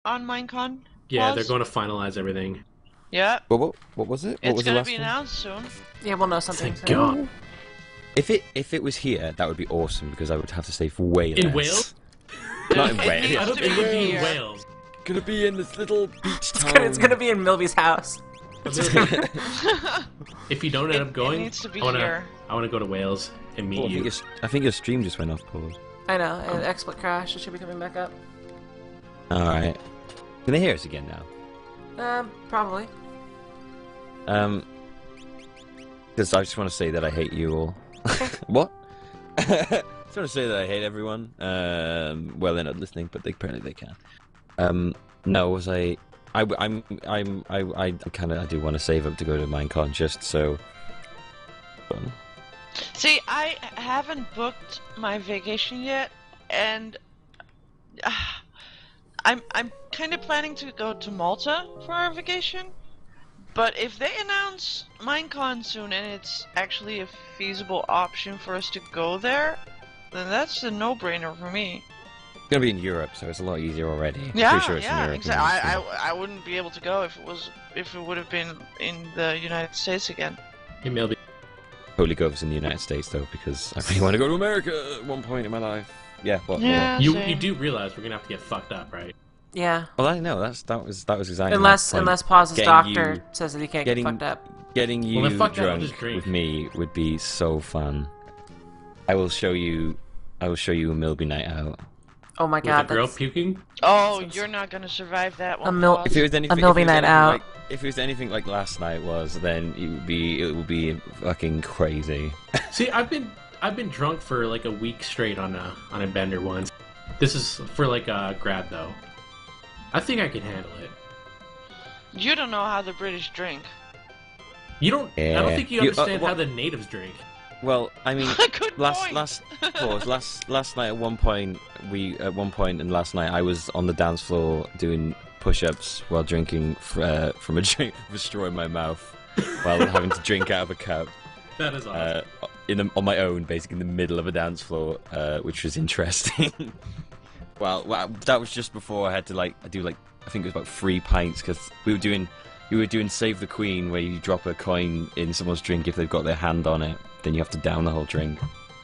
on Minecon? Yeah, they're Pause? going to finalize everything. Yeah, What was it? What it's was the gonna last be one? announced soon. Yeah, we'll know something Thank soon. God. If it was here, that would be awesome because I would have to stay for way less. In Wales? Not in It Wales. needs I don't to think be it'd be in here. Wales. Gonna be in this little beach town. It's gonna be in Milby's house. If you don't end up going, needs to be I wanna, here. I wanna go to Wales and meet Oh, you. I think your stream just went off pause. I know, and XSplit crashed. It should be coming back up. Alright. Can they hear us again now? Probably. Because I just want to say that I hate you all. What? I just want to say that I hate everyone. Well, they're not listening, but apparently they can. No, was I kind of I do want to save up to go to Minecon just so. See, I haven't booked my vacation yet, and I'm kind of planning to go to Malta for our vacation. But if they announce Minecon soon and it's actually a feasible option for us to go there, then that's a no-brainer for me. It's gonna be in Europe, so it's a lot easier already. Yeah, Pretty sure it's in yeah, Europe. exactly. I wouldn't be able to go if it would have been in the United States again. Hey, Melby. Totally go if it's in the United States though, because I really want to go to America at one point in my life. Yeah. What? Yeah. You same. do realize we're gonna have to get fucked up, right? Yeah. Well, I know that was exactly. Unless my point. unless Paz's Getting doctor you- says that he can't getting- get fucked up. Getting you Well, then fuck that, I'll drunk just drink. with me would be so fun. I will show you a Milby night out. Oh my With god, a girl that's puking? Oh, you're not gonna survive that one. mil- If it was anything, Milby night out. If it was anything like last night was, then it would be fucking crazy. See, I've been drunk for like a week straight on a bender once. This is for like a grab though. I think I can handle it. You don't know how the British drink. You don't. I Yeah. don't think you You- understand what- how the natives drink. Well, I mean, Good point. last night at one point and last night I was on the dance floor doing push-ups while drinking from a drink with a straw in my mouth while having to drink out of a cup. That is awesome. On my own, basically in the middle of a dance floor, which was interesting. well, that was just before I had to do I think it was about 3 pints because we were doing Save the Queen, where you drop a coin in someone's drink if they've got their hand on it, then you have to down the whole drink.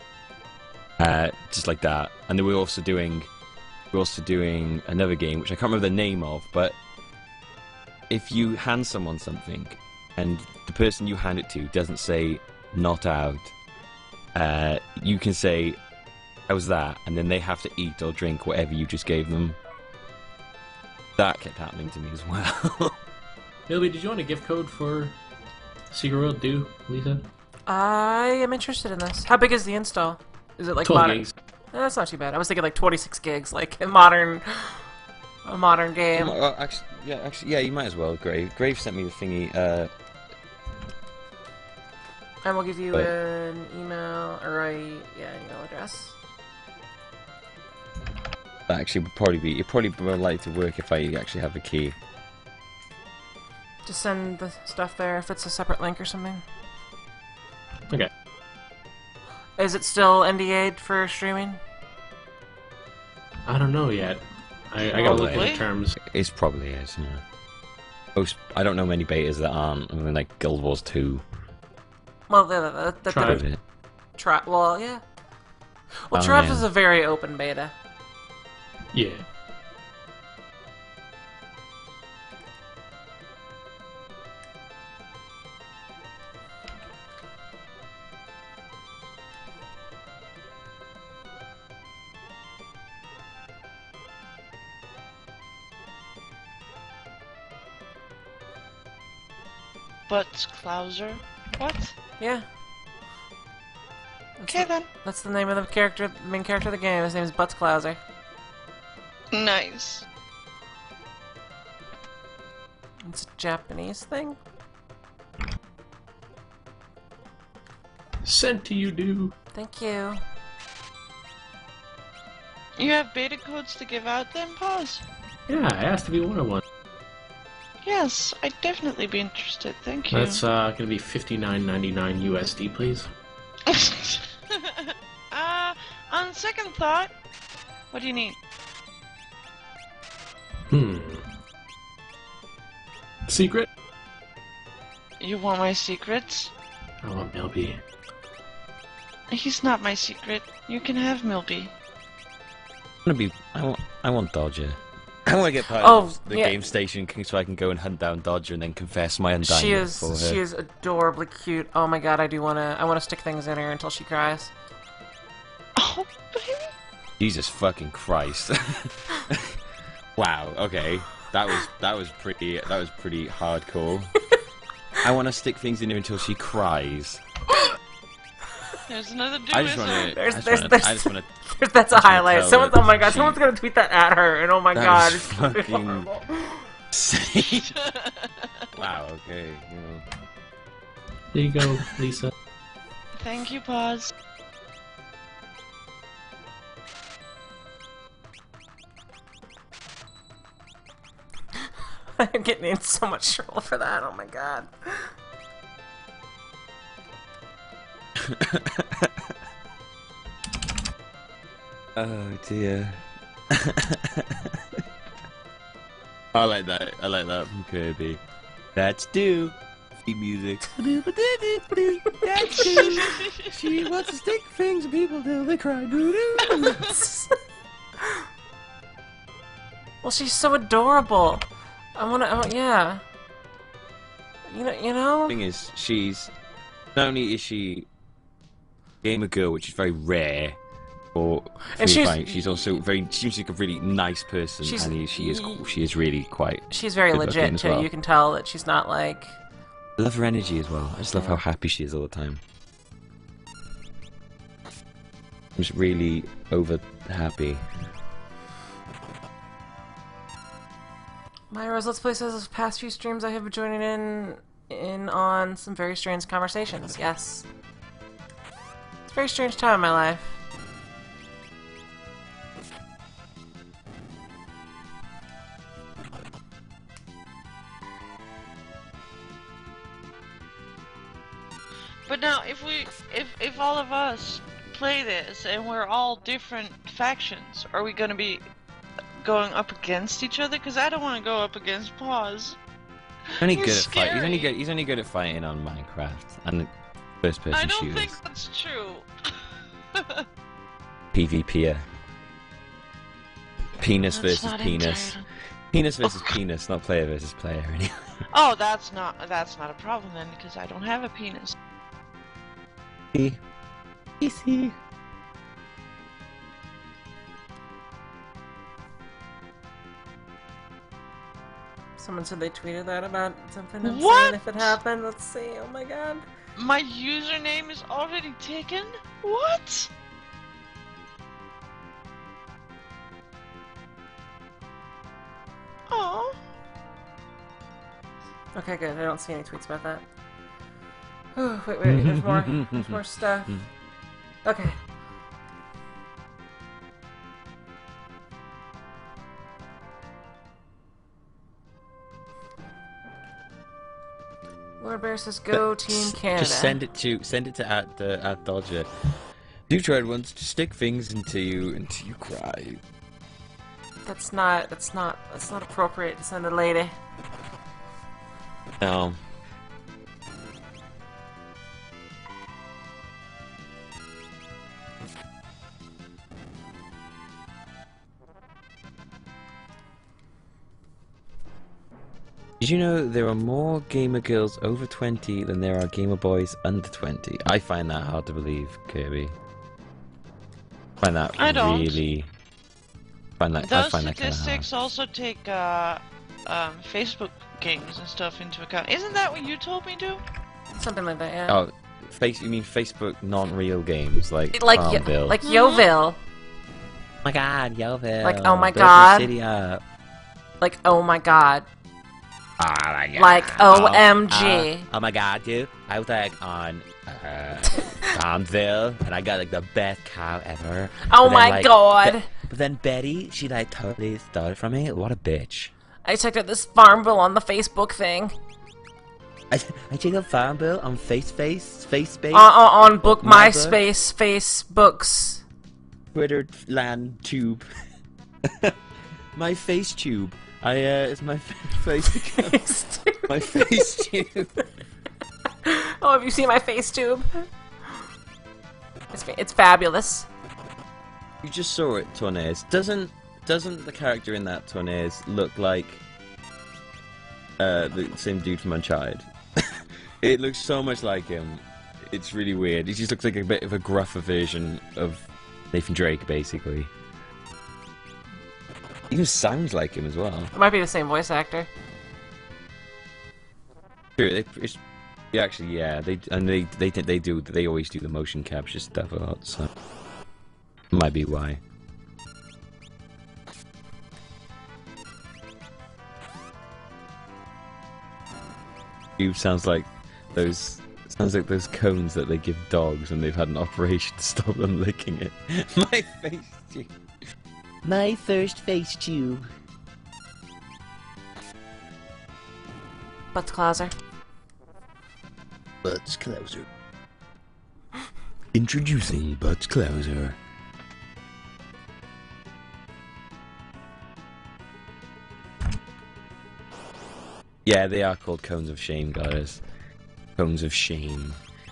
Just like that. And then we're also doing another game which I can't remember the name of, but if you hand someone something and the person you hand it to doesn't say "not out," you can say "how's that," and then they have to eat or drink whatever you just gave them. That kept happening to me as well. Milby, did you want a gift code for Secret World? Do Lisa? I am interested in this. How big is the install? Is it like 12 modern? gigs. That's not too bad. I was thinking like 26 gigs, like a modern game. Actually, you might as well. Grave sent me the thingy. And we'll give you But- an email, or email address. That actually would probably be. It'd probably be more likely to work if I actually have a key. Just send the stuff there if it's a separate link or something. Okay. Is it still NDA'd for streaming? I don't know yet. I gotta look at Probably. the terms. It probably is. Yeah. I don't know many betas that aren't. I mean, like Guild Wars 2. Well, the Tribe. Did it? well, yeah. Well, Oh, Tribes yeah. is a very open beta. Yeah. Butts Klauser. What? Yeah. Okay then. That's the name of the main character of the game. His name is Butts Klauser. Nice. It's a Japanese thing. Sent to you, do. Thank you. You have beta codes to give out then, Pause? Yeah, I asked to be one of one. Yes, I'd definitely be interested, thank you. That's gonna be $59.99 USD, please. On second thought, what do you need? Secret? You want my secrets? I want Milby. He's not my secret. You can have Milby. I want Dodger. I want to get part Oh, of the yeah. game station so I can go and hunt down Dodger and then confess my undying for her. She is adorably cute. Oh my god, I wanna stick things in her until she cries. Oh, baby. Jesus fucking Christ! Wow. Okay, that was pretty hardcore. I want to stick things in her until she cries. There's another dude. I just want to. I just want to. That's a Just wanna highlight. tell Someone's, her oh my god, she- someone's gonna tweet that at her, and oh my That god, was it's gonna be fucking- horrible. Wow. Okay. Yeah. There you go, Lisa. Thank you, Pause. I'm getting in so much trouble for that. Oh my god. Oh dear. I like that. I like that from Kirby. That's do. Theme music. That's do. She wants to stick things in people till they cry. Doo-doo. Well, she's so adorable. Yeah. You know? Thing is, she's not only is she gamer girl, which is very rare. And She's also very. She seems like a really nice person, and she is really quite. She's very good looking legit as too. well. You can tell that she's not like. I love her energy as well. I just love how happy she is all the time. I'm just really over happy. Myros, Let's Play says the past few streams I have been joining in on some very strange conversations. Yes. It's a very strange time in my life. But now, if all of us play this and we're all different factions, are we gonna be going up against each other? Because I don't want to go up against Pause. He's only He's good at fighting. scary. He's only good at fighting on Minecraft and first-person I don't shooters. think that's true. PvPer. Penis That's versus not penis. entirely- Penis versus penis, not player versus player. Anyway. Oh, that's not a problem then, because I don't have a penis. PC. Someone said they tweeted that about something insane What? if it happened. Let's see. Oh my god. My username is already taken? What? Oh. Okay, good. I don't see any tweets about that. Oh, wait, there's more. There's more stuff. Okay. Lord Bear says, "Go Team Canada." Just send it to at Dodger. You tried once to stick things into you cry. That's not appropriate to send a lady. No. Did you know there are more gamer girls over 20 than there are gamer boys under 20? I find that hard to believe, Kirby. I find that I don't. really. I Those find that kind of statistics hard. also take Facebook games and stuff into account. Isn't that what you told me to? Something like that, yeah. Oh, you mean Facebook non-real games like like Farmville? like Yoville. Oh my god, Yoville. Like, oh my Blow the god. City up. Like, oh my god. Oh my god. Like, OMG. Oh my god, dude. I was like on Farmville, and I got like the best cow ever. Oh But then, my like, god. But then Betty, she like totally stole it from me. What a bitch. I checked out this Farmville on the Facebook thing. I checked out Farmville on FaceSpace, On book My Book. MySpace, Facebooks. Twitter land tube. My face tube. It's my face. My face tube. Oh, have you seen my face tube? It's fabulous. You just saw it, Tornaise. Doesn't the character in that Tornaise look like the same dude from Uncharted? It looks so much like him. It's really weird. He just looks like a bit of a gruffer version of Nathan Drake, basically. Even sounds like him as well. It might be the same voice actor. True. They always do the motion capture stuff a lot, so might be why. You sounds like those cones that they give dogs when they've had an operation to stop them licking it. My face tube. My first face tube. Butts Clouser. Butts Clouser. Introducing Butts Clouser. Yeah, they are called cones of shame, guys. Cones of shame.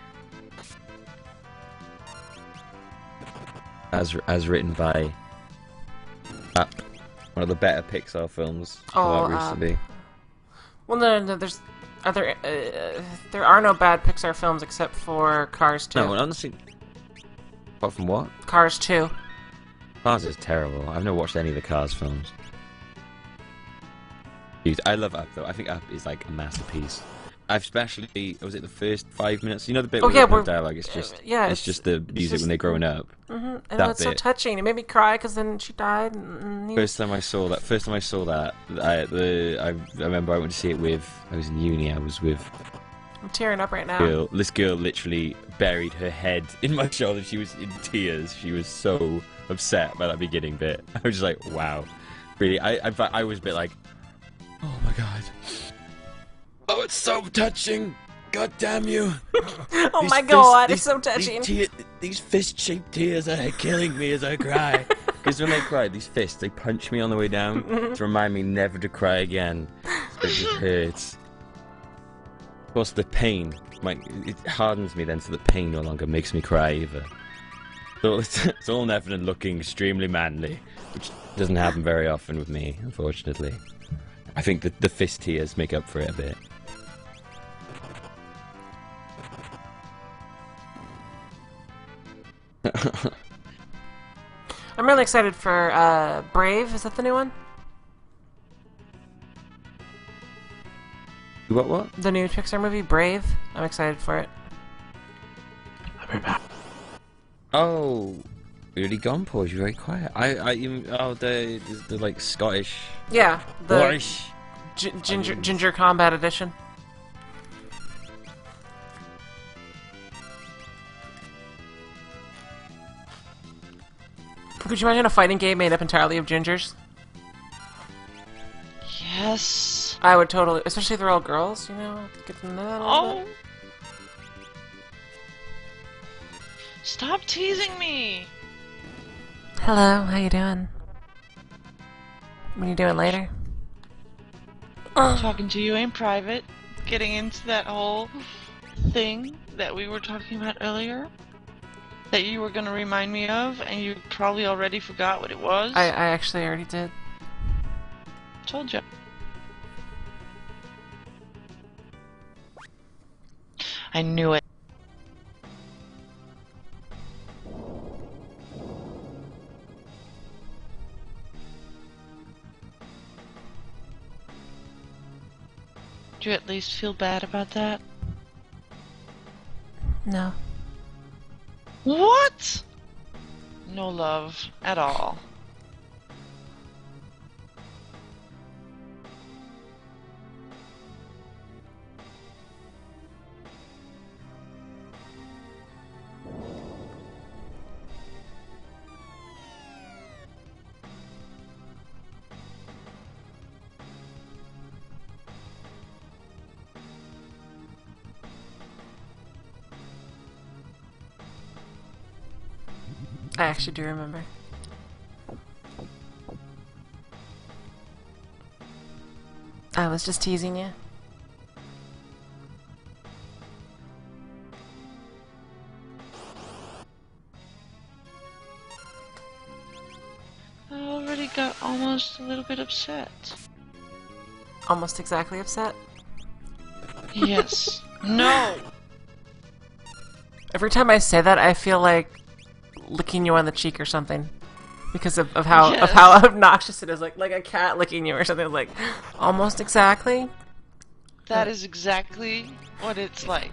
As written by Up, one of the better Pixar films recently. Well, no, there are no bad Pixar films except for Cars 2. No, honestly, apart from what? Cars 2. Cars is terrible. I've never watched any of the Cars films. Dude, I love Up though. I think Up is like a masterpiece. I've especially, was it the first 5 minutes? You know the bit where there's no dialogue? It's just, it's just the music when they're growing up. And that's so touching. It made me cry because then she died. First time I saw that, I remember I went to see it with, I was in uni, I was with... I'm tearing up right now. This girl literally buried her head in my shoulder. She was in tears. She was so upset by that beginning bit. I was just like, wow. Really, I was a bit like, oh my god. Oh, it's so touching! God damn you! Oh my god, it's so touching! These fist-shaped tears are killing me as I cry. Because when I cry, these fists, they punch me on the way down to remind me never to cry again. It just hurts. Of course, the pain, it hardens me then, so the pain no longer makes me cry either. So it's all Nevin and looking extremely manly, which doesn't happen very often with me, unfortunately. I think that the fist tears make up for it a bit. I'm really excited for Brave. Is that the new one? What? The new Pixar movie, Brave. I'm excited for it. I'll be back. Oh, really gone, Paul? You're very quiet. The like Scottish. Yeah, the Scottish. Ginger Combat Edition. Could you imagine a fighting game made up entirely of gingers? Yes. I would totally, especially if they're all girls, you know, get to know that a little bit. Stop teasing me! Hello, how you doing? What are you doing later? Talking to you in private, getting into that whole thing that we were talking about earlier. That you were going to remind me of, and you probably already forgot what it was. I actually already did. Told you. I knew it. Do you at least feel bad about that? No. What? No love at all. I actually do remember. I was just teasing you. I already got almost a little bit upset. Almost exactly upset. Yes. No! Every time I say that, I feel like licking you on the cheek or something. Because of how Yes. obnoxious it is, like a cat licking you or something. Like, almost exactly. That is exactly what it's like.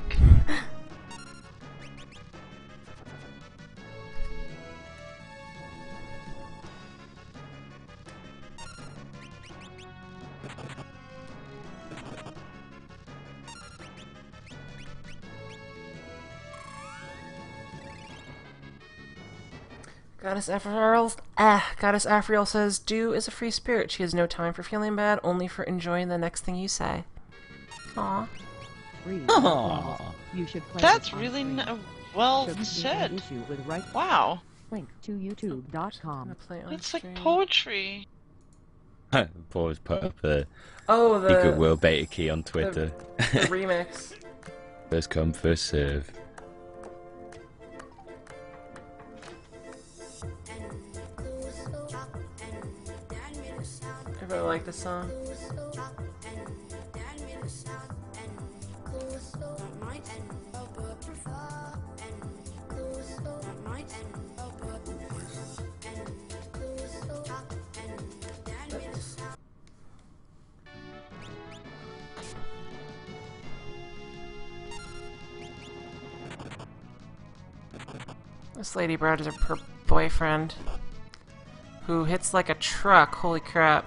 Goddess Afriel says, "Dew is a free spirit. She has no time for feeling bad, only for enjoying the next thing you say." Aw. Aww. You should play That's this on really stream. well Shouldn't be an said. issue with right Wow. link to I'm youtube.com. gonna play on It's like stream. poetry. Paul's put up the Oh, Secret the World beta key on Twitter. remix. First come, first serve. I really like this song. This lady brought her boyfriend, who hits like a truck. Holy crap.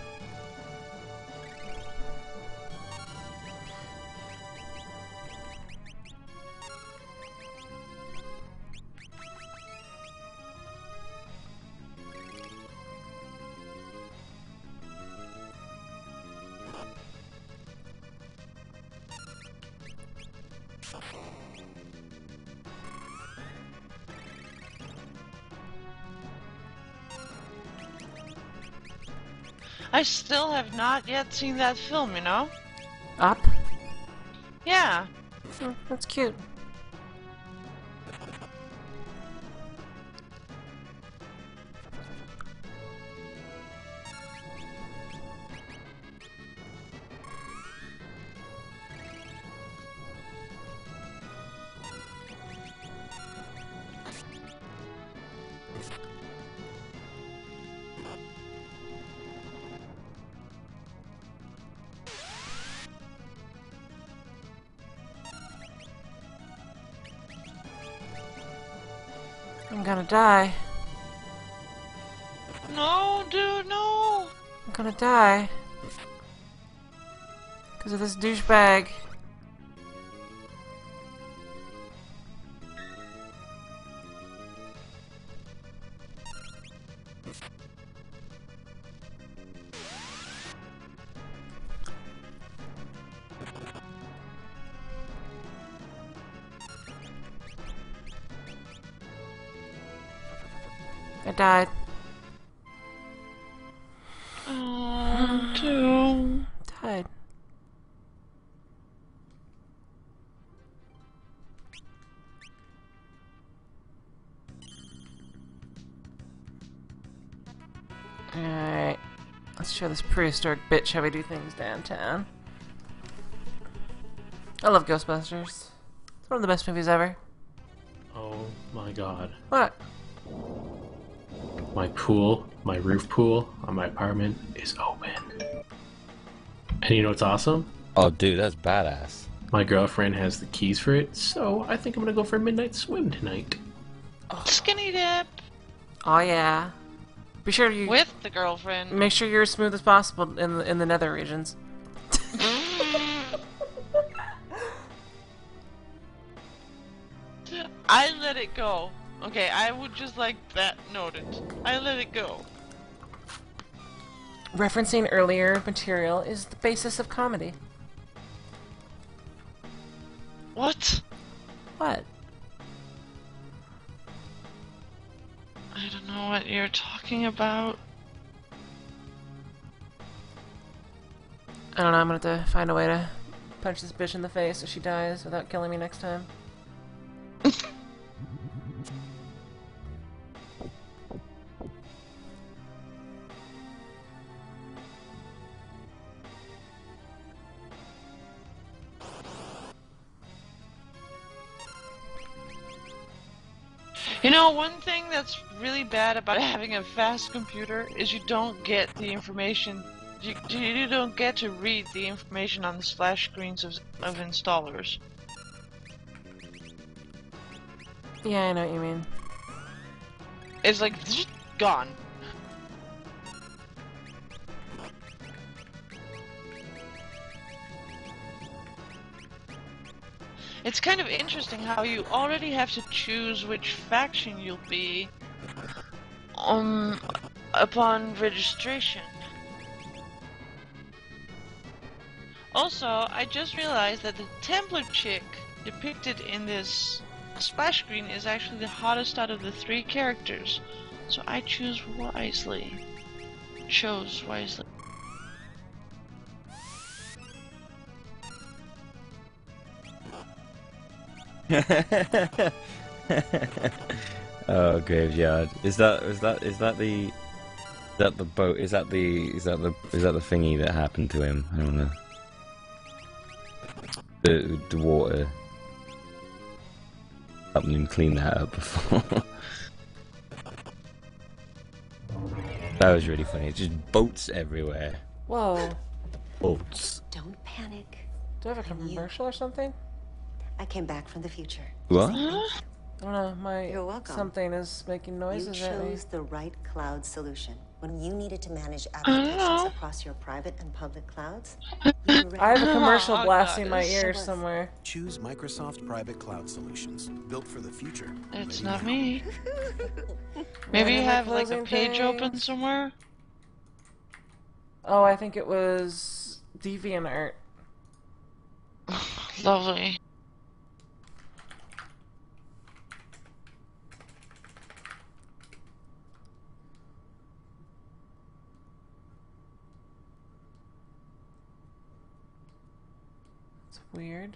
I still have not yet seen that film, you know? Up? Yeah. Oh, that's cute. I'm gonna die. No, dude, no! I'm gonna die. Because of this douchebag. I died. Oh, dude. Died. Alright. Let's show this prehistoric bitch how we do things downtown. I love Ghostbusters. It's one of the best movies ever. Oh my god. What? My pool, my roof pool on my apartment is open. And you know what's awesome? Oh, dude, that's badass. My girlfriend has the keys for it, so I think I'm gonna go for a midnight swim tonight. Skinny dip Oh yeah. Be sure you with the girlfriend. make sure you're as smooth as possible in the nether regions. I let it go. Okay, I would just like that noted. I let it go. Referencing earlier material is the basis of comedy. What? What? I don't know what you're talking about. I don't know, I'm gonna have to find a way to punch this bitch in the face so she dies without killing me next time. You know, one thing that's really bad about having a fast computer is you don't get the information. You don't get to read the information on the splash screens of installers. Yeah, I know what you mean. It's like gone. It's kind of interesting how you already have to choose which faction you'll be upon registration. Also, I just realized that the Templar chick depicted in this splash screen is actually the hottest out of the 3 characters. So I chose wisely. Oh, graveyard. Is that the boat? Is that the thingy that happened to him? I don't know. The water. Helping him clean that up before. That was really funny. It's just boats everywhere. Whoa. Boats. Don't panic. Do I have a commercial or something? I came back from the future. What? I don't know, my You're welcome. something is making You noises at me. chose the right cloud solution. When you needed to manage applications know. across your private and public clouds, you were ready. I have a commercial Oh, blasting my God, it's ears so- somewhere. Choose Microsoft Private Cloud Solutions, built for the future. It's Ready not now. me. Maybe you Am I have like a closing page open things? somewhere? Oh, I think it was DeviantArt. Lovely. It's weird.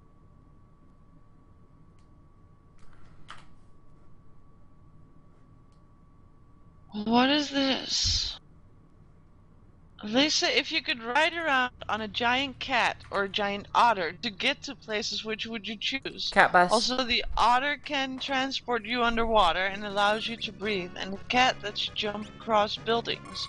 What is this? They say if you could ride around on a giant cat or a giant otter to get to places, which would you choose? Cat bus. Also, the otter can transport you underwater and allows you to breathe, and the cat lets you jump across buildings.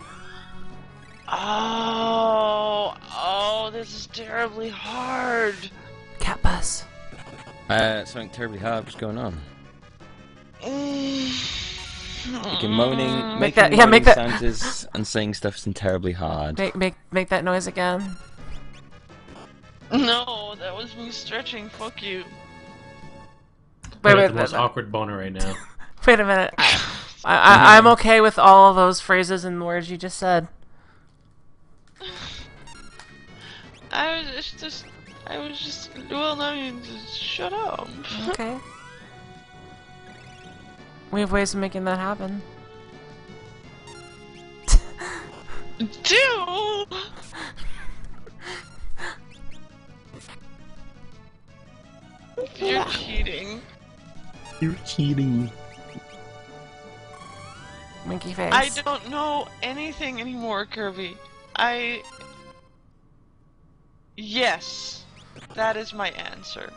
Oh, this is terribly hard. Cat bus. Something terribly hard was going on. Making moaning, Make making that- yeah, make that- sounds and saying stuff's terribly hard. Make that noise again. No, that was me stretching. Fuck you. We're Wait, at the most awkward boner right now. wait a minute. I'm okay with all of those phrases and words you just said. I was just. Well, no, you just shut up. Okay. We have ways of making that happen. Do. You're cheating. You're cheating. Winky face. I don't know anything anymore, Kirby. Yes, that is my answer.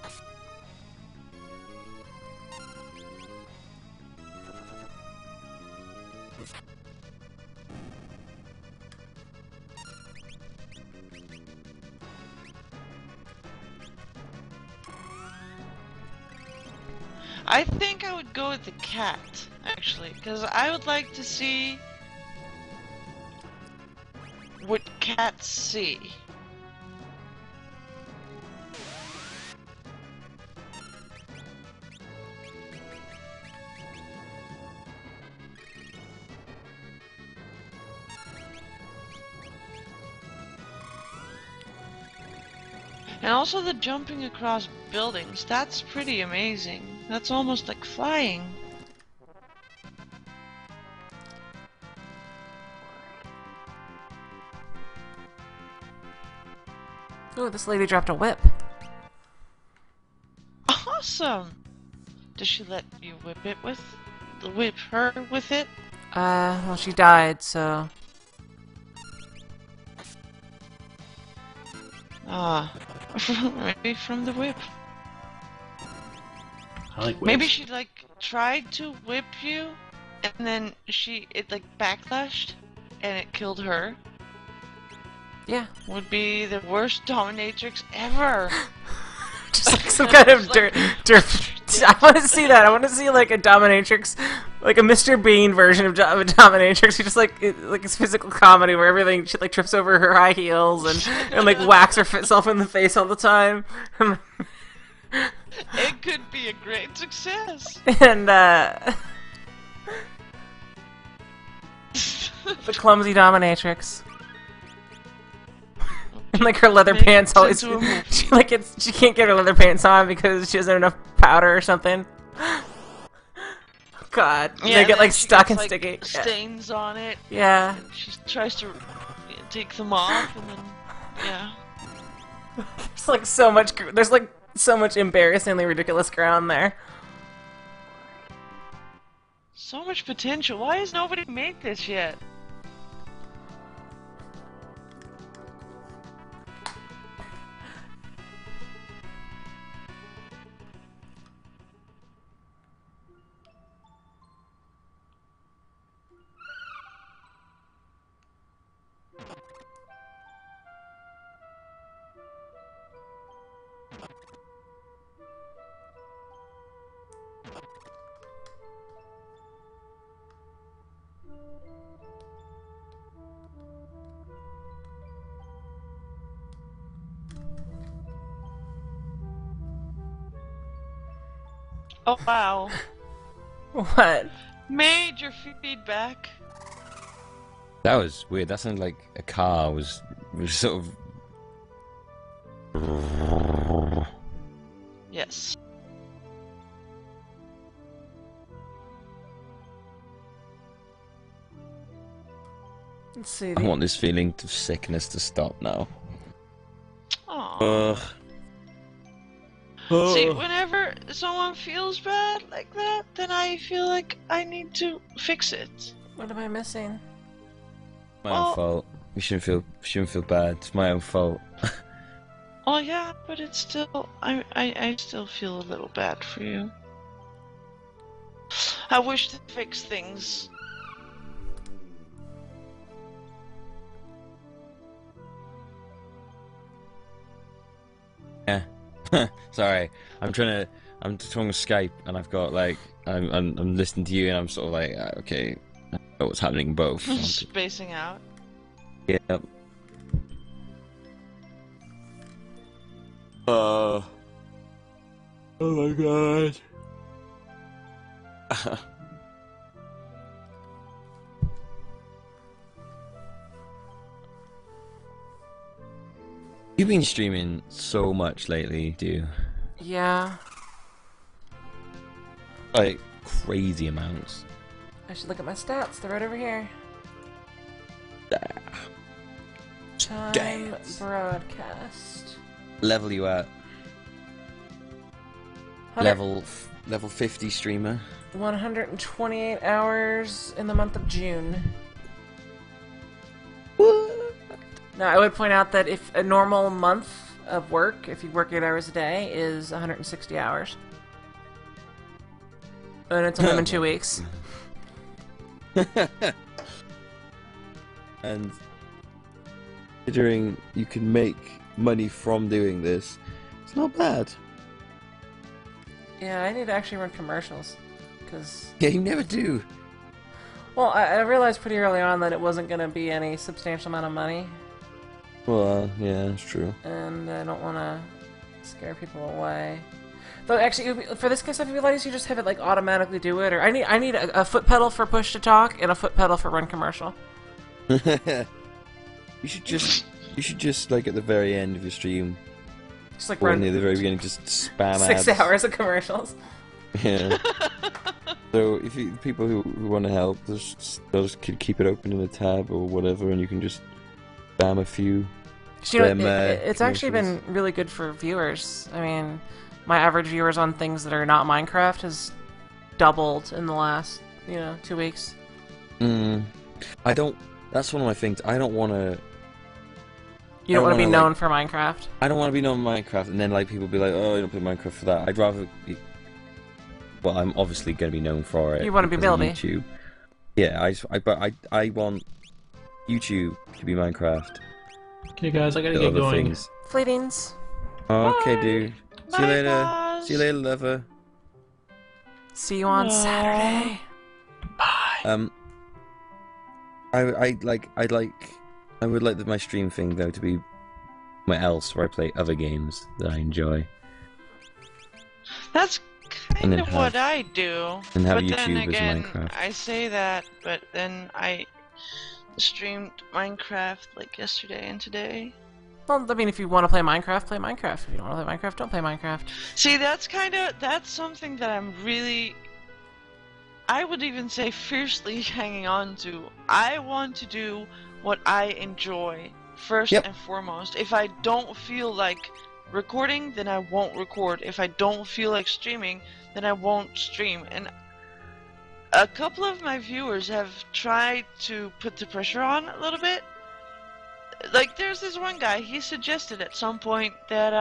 I think I would go with the cat, actually, because I would like to see what cats see. And also the jumping across buildings, that's pretty amazing. That's almost like flying. Oh, this lady dropped a whip. Awesome! Does she let you whip her with it? Well, she died, so... Ah, maybe from the whip. I like whips. Maybe she like tried to whip you, and then it like backlashed, and it killed her. Yeah. Would be the worst dominatrix ever. Just like some kind of dirt. I want to see that. I want to see like a dominatrix, like a Mr. Bean version of a dominatrix. Who just like it's physical comedy where everything she like trips over her high heels and like whacks herself in the face all the time. It could be a great success. And the clumsy dominatrix. And like her leather pants always, she can't get her leather pants on because she doesn't have enough powder or something. God, Yeah, they get like stuck and like, sticky. Stains on it. Yeah. She tries to take them off, and then yeah. There's like so much. There's like so much embarrassingly ridiculous ground there. So much potential. Why has nobody made this yet? Oh wow. What? Major feedback. That was weird. That sounded like a car was sort of. Yes. Let's see. I want this feeling of sickness to stop now. Aww. See, whenever someone feels bad like that, then I feel like I need to fix it. What am I missing? My own fault. You shouldn't feel bad. It's my own fault. Oh yeah, but it's still, I still feel a little bad for you. I wish to fix things. Yeah. Sorry. I'm talking Skype and I've got like I'm listening to you and I'm sort of like okay, I know what's happening both. Spacing out. Yep. Oh my god. You've been streaming so much lately, do you? Yeah. Like crazy amounts. I should look at my stats. They're right over here. Time broadcast. Level you at? 100 Level 50 streamer. 128 hours in the month of June. Now, I would point out that if a normal month of work, if you work 8 hours a day, is 160 hours. And it's only been 2 weeks. And considering you can make money from doing this, it's not bad. Yeah, I need to actually run commercials. Cause... Yeah, you never do. Well, I realized pretty early on that it wasn't going to be any substantial amount of money. Well, yeah, that's true. And I don't want to scare people away. Though, actually, for this kind of stuff, it'd be a lot easier to just have it, like, automatically do it. Or I need a foot pedal for push to talk and a foot pedal for run commercial. You should just, like, at the very end of your stream, Just, like, or run near the very beginning, just spam 6 ads. hours of commercials. Yeah. So, if people who want to help, they'll just keep it open in a tab or whatever, and you can just spam a few. You know, them, it's actually commercials. been really good for viewers. I mean, my average viewers on things that are not Minecraft has doubled in the last, 2 weeks. I don't. That's one of my things. I don't want to. You don't want to be wanna, known like- for Minecraft. I don't want to be known in Minecraft, and then like people be like, "Oh, you don't play Minecraft for that." I'd rather. Well, I'm obviously going to be known for it. You wanna be because of Buildy. YouTube. Yeah, but I want YouTube to be Minecraft. Okay, guys, I gotta The get other going. things. Fleetings. Okay, Bye. dude. See you Bye, later. guys. See you later, lover. See you on Saturday. I would like my stream thing though to be my else where I play other games that I enjoy. That's And kind then of have- what I do. and have but then YouTube as again, Minecraft. I say that, but then I streamed Minecraft like yesterday and today. Well, I mean, if you want to play Minecraft, play Minecraft. If you don't want to play Minecraft, don't play Minecraft. See, that's something that I'm really, I would even say fiercely hanging on to. I want to do what I enjoy first Yep. and foremost. If I don't feel like recording, then I won't record. If I don't feel like streaming, then I won't stream. And a couple of my viewers have tried to put the pressure on a little bit. Like, there's this one guy, he suggested at some point that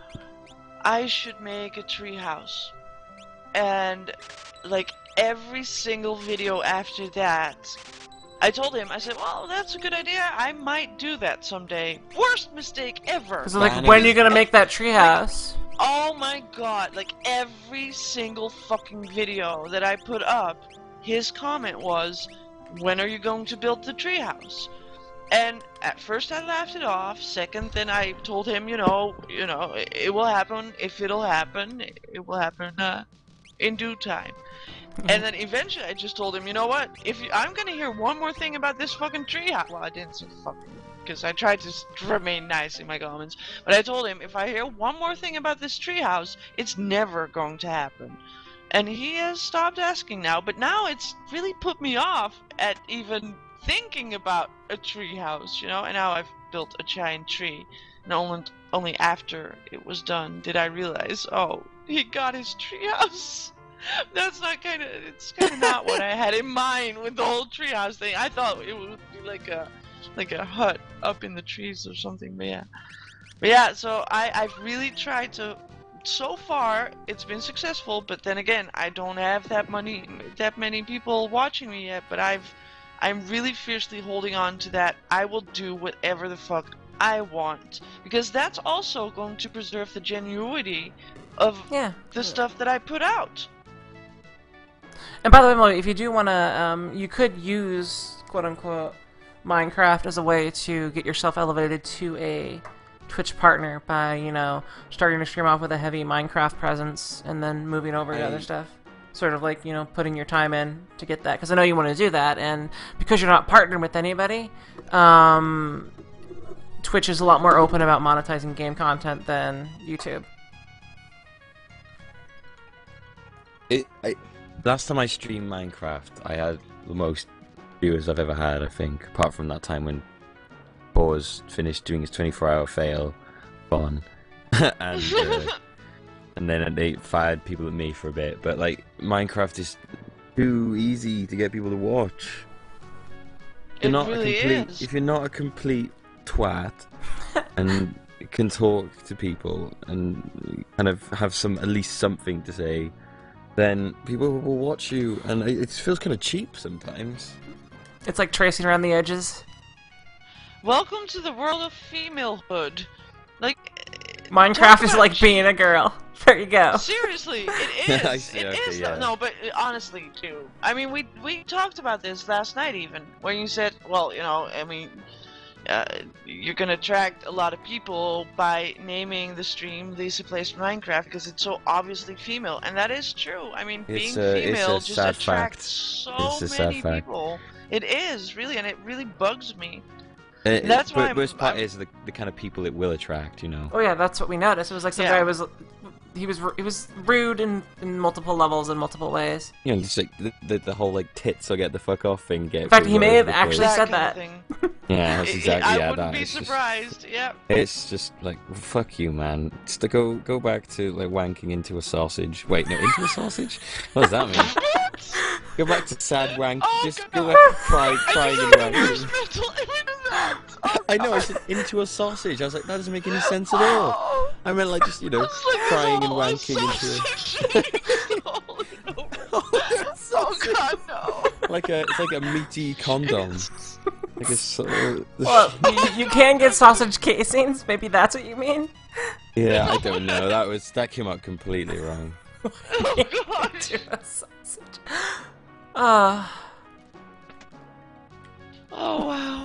I should make a treehouse. And, like, every single video after that, I told him, I said, well, that's a good idea, I might do that someday. Worst mistake ever! Because like, Man, when it are you is- gonna make that treehouse? Oh my god, like every single fucking video that I put up, his comment was, when are you going to build the treehouse? And at first I laughed it off, second then I told him, it will happen, if it'll happen, it will happen in due time. And then eventually I just told him, you know what, I'm gonna hear one more thing about this fucking treehouse. Well, I didn't say fucking, because I tried to remain nice in my comments. But I told him, if I hear one more thing about this treehouse, it's never going to happen. And he has stopped asking now, but now it's really put me off at even thinking about a treehouse, and now I've built a giant tree. And only after it was done did I realize, oh, he got his treehouse. It's kind of not what I had in mind with the whole treehouse thing. I thought it would be like a hut up in the trees or something, but yeah. So I've really tried to. So far, it's been successful, but then again, I don't have that many people watching me yet. But I'm really fiercely holding on to that. I will do whatever the fuck I want, because that's also going to preserve the genuinity of Yeah. the stuff that I put out. And by the way, Molly, if you do want to, you could use, quote-unquote, Minecraft as a way to get yourself elevated to a Twitch partner by, starting to stream off with a heavy Minecraft presence and then moving over to other stuff. Sort of like, putting your time in to get that. Because I know you want to do that, and because you're not partnered with anybody, Twitch is a lot more open about monetizing game content than YouTube. Last time I streamed Minecraft, I had the most viewers I've ever had, I think. Apart from that time when Boaz finished doing his 24-hour fail on, and then they fired people at me for a bit. But like, Minecraft is too easy to get people to watch. It really is. If you're not a complete twat and can talk to people and kind of have at least something to say, then people will watch you, and it feels kind of cheap sometimes. It's like tracing around the edges. Welcome to the world of femalehood. Like, Minecraft talk is about like being a girl. There you go. seriously, it is. I see, It okay, is. yeah. No, but honestly, too. I mean, we talked about this last night, even when you said, well, you're gonna attract a lot of people by naming the stream Lisa Plays Minecraft because it's so obviously female, and that is true. I mean, being It's a female just sad attracts fact. so It's a sad many fact. people. It is really, and it really bugs me. That's why the worst part I'm- is the kind of people it will attract. Oh yeah, that's what we noticed. It was like some Yeah. guy was rude in multiple levels in multiple ways. Just like the whole like tits or get the fuck off thing. In fact, he may have actually said kind of that. thing. Yeah, that's exactly. I Yeah, wouldn't that. be It's just- surprised. Yep. It's just like, fuck you, man. Just to go back to like wanking into a sausage. Wait, no, into a sausage? What does that mean? Go back to sad wank. Oh, just God. go back to crying I and just had the wanking. worst mental image of that. Oh, I know, I God. said into a sausage. I was like, that doesn't make any sense at all. Oh, I meant like just, it's like crying and a wanking into sausage. Oh, God, no. it's like a meaty condom. Like a Well, you can get sausage casings. Maybe that's what you mean. yeah, I don't know. That came out completely wrong. Oh, God. To a sausage. Ah. Oh, wow.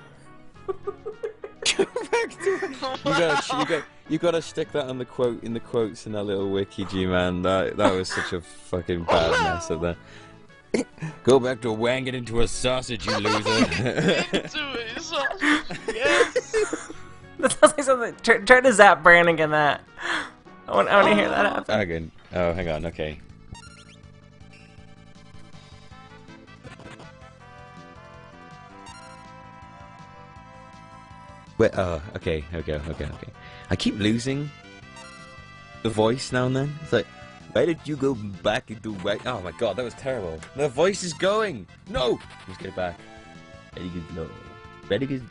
You gotta stick that on the quote in the quotes in that little wiki, G-man. That was such a fucking bad mess of that. Go back to wanking into a sausage, you loser. Into a sausage. Yes. That sounds like something. Try to zap Brannigan that. I want to hear that happen. Again. Oh, hang on. Okay. Wait. Oh, okay. I keep losing the voice now and then. It's like, why did you go back into wank? Oh my god, that was terrible. The voice is going. No. Let's get it back. Very good, low. Very good.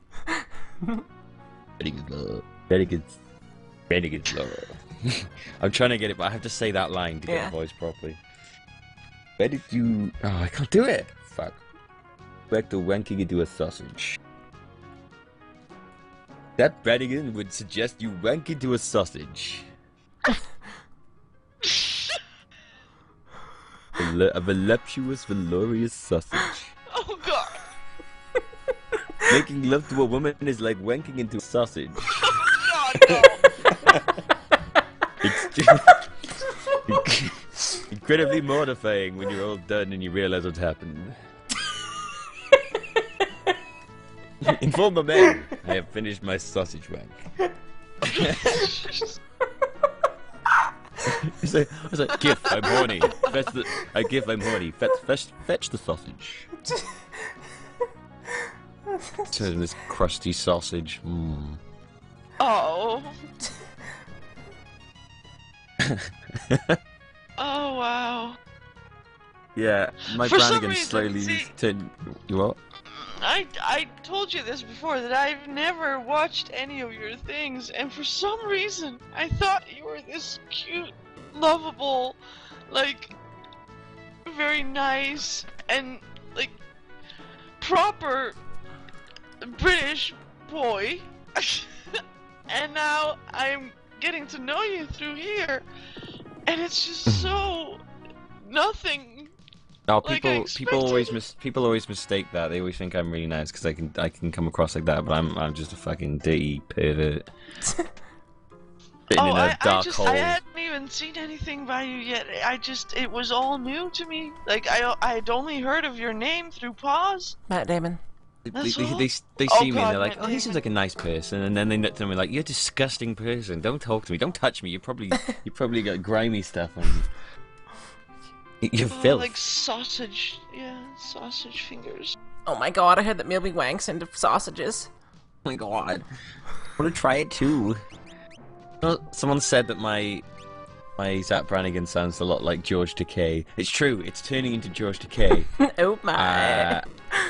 Very good, low. Very good. Very good, low. I'm trying to get it, but I have to say that line to get the voice properly. Where did you... Oh, I can't do it! Fuck. Back to wanking into a sausage. That Brannigan would suggest you wank into a sausage. A voluptuous, valorous sausage. Oh, God. Making love to a woman is like wanking into a sausage. God, no. It's incredibly mortifying when you're all done and you realize what's happened. Inform the men. I have finished my sausage wank. I was like, Gif, I'm horny. I'm horny. Fetch the sausage. So this crusty sausage. Mm. Oh. Oh, wow. Yeah, my For some Brannigan reason, slowly see- turned. You what? I told you this before, that I've never watched any of your things, and for some reason, I thought you were this cute, lovable, like, very nice, and, like, proper British boy. And now I'm getting to know you through here, and it's just so nothing. Oh, Like people always mistake that. They always think I'm really nice because I can come across like that, but I'm just a fucking dirty pervert. Sitting in a dark hole. I hadn't even seen anything by you yet. It was all new to me. Like, I'd only heard of your name through Pause. Matt Damon. They That's all? see Oh, me and God, they're like, Matt oh, he seems Damon. like a nice person, and then they look at me like, you're a disgusting person. Don't talk to me. Don't touch me. You probably got grimy stuff on you. You're filth. Like sausage, sausage fingers. Oh my god, I heard that Milby wanks into sausages. Oh my god. I want to try it too. Someone said that my Zach Brannigan sounds a lot like George Takei. It's true, it's turning into George Takei. Oh my.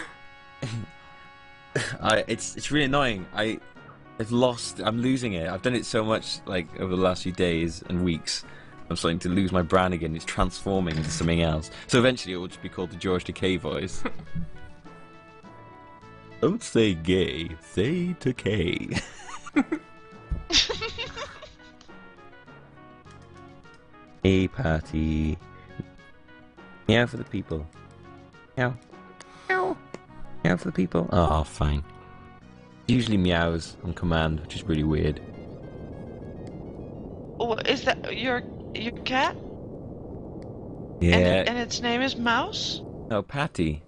It's really annoying. I'm losing it. I've done it so much like over the last few days and weeks. I'm starting to lose my Brannigan. It's transforming into something else. So eventually it will just be called the George Takei voice. Don't say gay, say Takei. Hey, Patty. Meow for the people. Meow. Meow. Meow for the people. Oh, fine. Usually meows on command, which is really weird. Oh, is that your cat? Yeah. And its name is Mouse? No, Patty.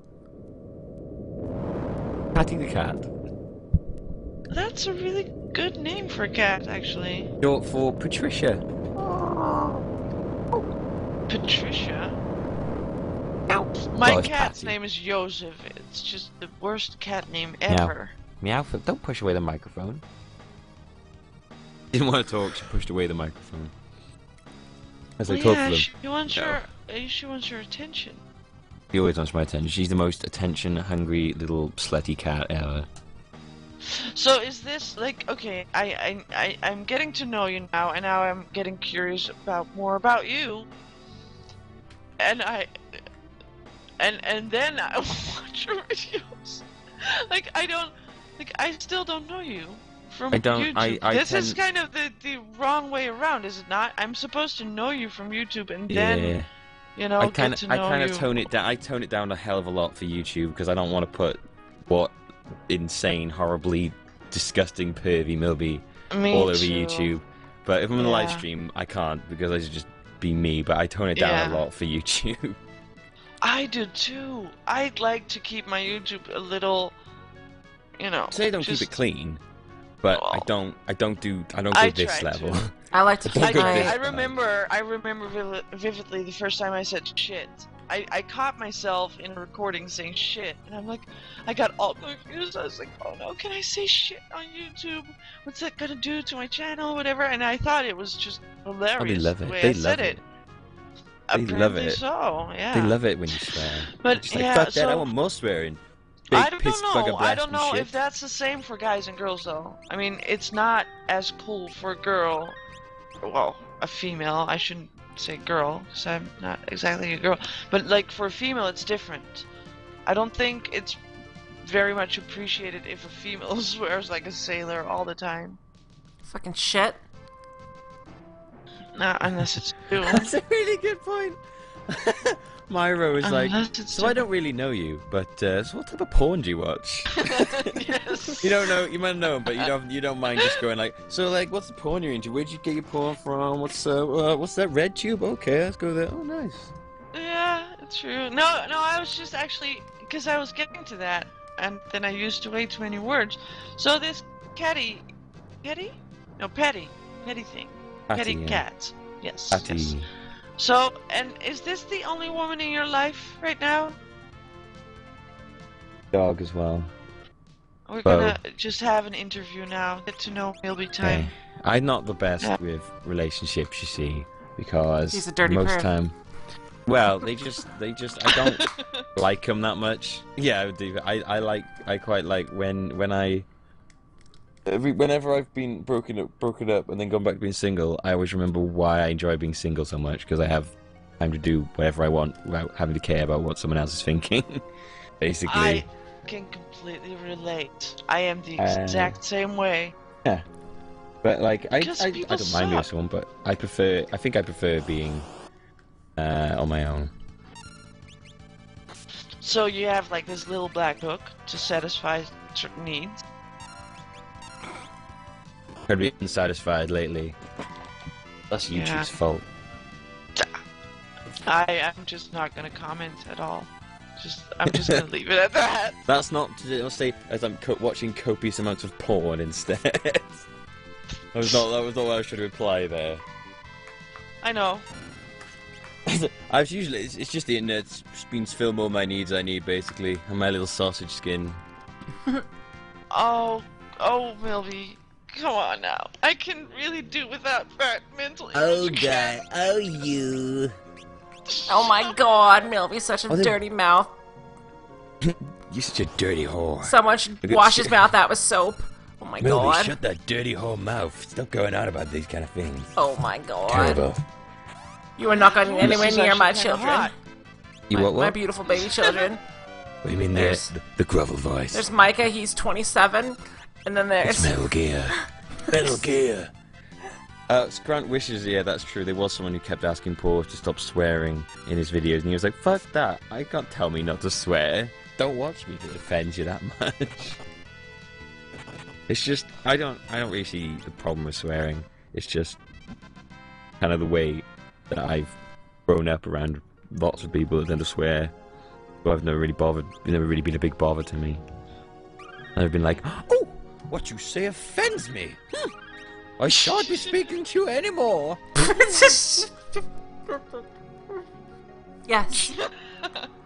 Patty the cat. That's a really good name for a cat, actually. Short for Patricia. Patricia? My Well, it's cat's Patty. name is Joseph. It's just the worst cat name ever. Meowth, don't push away the microphone. Didn't want to talk, she pushed away the microphone. As I Well, talk yeah, to them. she wants your attention. She always wants my attention. She's the most attention-hungry little slutty cat ever. So is this like okay? I'm getting to know you now, and now I'm getting curious about more about you. And then I watch your videos. Like I still don't know you from I don't- YouTube. I This is tend- kind of the wrong way around, is it not? I'm supposed to know you from YouTube, and Yeah. then I get kind to of, know you. tone it down. I tone it down a hell of a lot for YouTube because I don't want to put what insane, horribly disgusting, pervy Milby Me all over too. YouTube. But if I'm on a live Yeah. stream, I can't because I should just be me. But I tone it down a Yeah. lot for YouTube. I do too. I'd like to keep my YouTube a little, Say I don't just- keep it clean, but I don't go I this try level. to. I like to keep Don't go I this my. remember vividly the first time I said shit. I caught myself in a recording saying shit, and I'm like, I got all confused. I was like, oh no, can I say shit on YouTube? What's that gonna do to my channel? Whatever. And I thought it was just hilarious love the it. way They I love said it. it. They love Apparently it. So, yeah. They love it when you swear. But Just like, yeah, fuck that, I so- want more swearing. Big I don't piss bugger know. I blast don't and know shit. if that's the same for guys and girls though. I mean, it's not as cool for a girl. Well, a female. I shouldn't say girl because I'm not exactly a girl. But like for a female, it's different. I don't think it's very much appreciated if a female swears like a sailor all the time. Fucking shit. Not unless it's you. That's a really good point. Myro is like, Unless it's so I don't really know you, but so what type of porn do you watch? Yes. You don't know, you might know, but you don't mind just going like, so like, what's the porn you're into? Where'd you get your porn from? What's that red tube? Okay, let's go there. Oh, nice. Yeah, it's true. No, I was just actually because I was getting to that, and then I used way too many words. So this Petty thing, petty yeah. cat. Yes. Patty. Yes. So, and is this the only woman in your life right now? Dog as well. We're Bo. gonna just have an interview now. Get to know Milby time. Okay. I'm not the best Yeah. with relationships, you see, because He's a dirty most perv. time. Well, they just, I don't like them that much. Yeah, I do. I quite like whenever I've been broken up, and then gone back to being single. I always remember why I enjoy being single so much because I have time to do whatever I want without having to care about what someone else is thinking. Basically. I can completely relate. I am the exact same way. But like, I Because don't people mind being with suck. someone, but I think I prefer being on my own. So you have like this little black book to satisfy certain needs. I've been unsatisfied lately. That's YouTube's Yeah. fault. I'm just not gonna comment at all. I'm just gonna leave it at that. That's not. I'll say as I'm watching copious amounts of porn instead. That was not what I was trying to imply there. I know. I've usually it's just the internet been film all my needs I need basically, and my little sausage skin. Oh, Milby, come on now. I can really do without that mental image. Oh you can't. god, oh you. Oh my god, Milby's such a Oh, they- dirty mouth. You're such a dirty whore. Someone should Look at wash his shit. mouth out with soap. Oh my Milby, god. shut that dirty whore mouth. Stop going on about these kind of things. Oh my god. Terrible. You are not going This anywhere is near actually my kinda children. hot. You my, what? my beautiful baby children. What do you mean There's- the grovel voice? There's Micah, he's 27. And then there's. Metal Gear. Metal Gear. Grant wishes, yeah, that's true. There was someone who kept asking Paul to stop swearing in his videos, and he was like, fuck that. I can't tell me not to swear. Don't watch me if it offends you that much. It's just, I don't really see the problem with swearing. It's just kind of the way that I've grown up around lots of people that tend to swear. But I've never really been a big bother to me. And I've been like, oh, what you say offends me. I shan't be speaking to you anymore. Yes.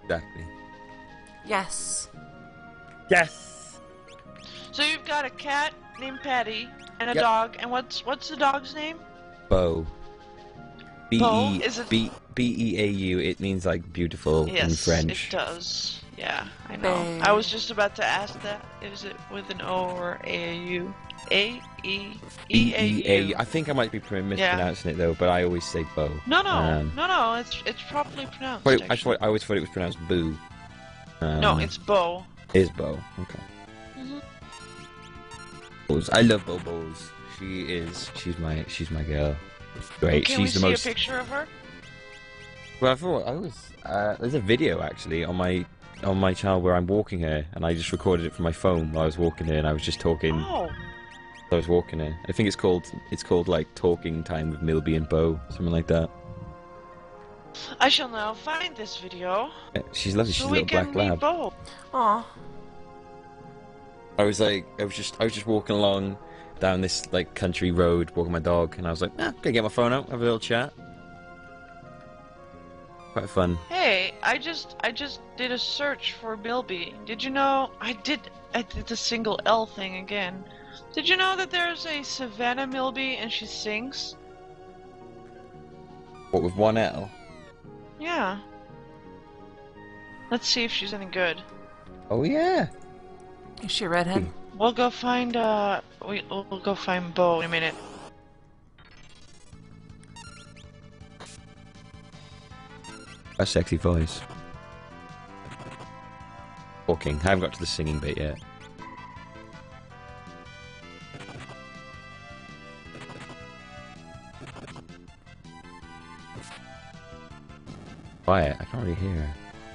Exactly. Yes. Yes. So you've got a cat named Patty and a Yep. dog, and what's the dog's name? Beau. Beau? Is it- B-E-A-U. It means like beautiful in Yes, French. it does. Yeah, I know. Beau. I was just about to ask that. Is it with an O or A-U? B-E-A-U. A-E-E-A-U. I think I might be mispronouncing it though, but I always say Beau. No, it's properly pronounced. I actually. always thought it was pronounced Boo. No, it's Beau. It is Beau. Okay. I love Bobos. She's my girl. Great. Can She's we the see most. a picture of her? Well, I thought I was. There's a video actually on my channel where I'm walking her, and I just recorded it from my phone while I was walking her, and I was just talking. Oh, I was walking her. I think it's called like Talking Time with Milby and Beau, something like that. I shall now find this video Yeah, she's lovely. She's so a we little can black meet lab. Beau. Aw. I was just walking along down this like country road, walking my dog, and I was like, gonna get my phone out, have a little chat. Quite fun. Hey, I just did a search for Milby. Did you know I did the single L thing again? Did you know that there's a Savannah Milby and she sings? What, with one L? Yeah. Let's see if she's any good. Oh yeah. Is she a redhead? We'll go find we'll go find Beau in a minute. A sexy voice. Talking. I haven't got to the singing bit yet. Quiet. I can't really hear her.